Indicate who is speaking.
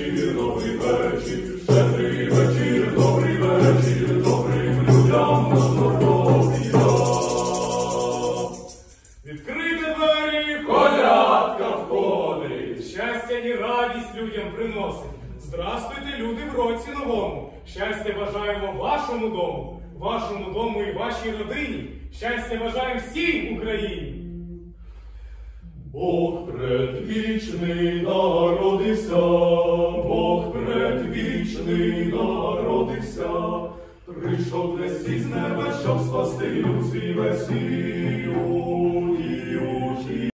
Speaker 1: вечір, щедрий вечір, добрий вечір, добрим людям на здоров'я.
Speaker 2: Відкрити двері,
Speaker 1: Колядка входить,
Speaker 2: щастя і радість людям приносить. Здрастуйте, люди, в році новому. Щастя бажаємо вашому дому і вашій родині. Щастя бажаємо всій Україні.
Speaker 1: Бог предвічний народився, Бог предвічний народився, прийшов десь із неба, щоб спасти людський весь світ.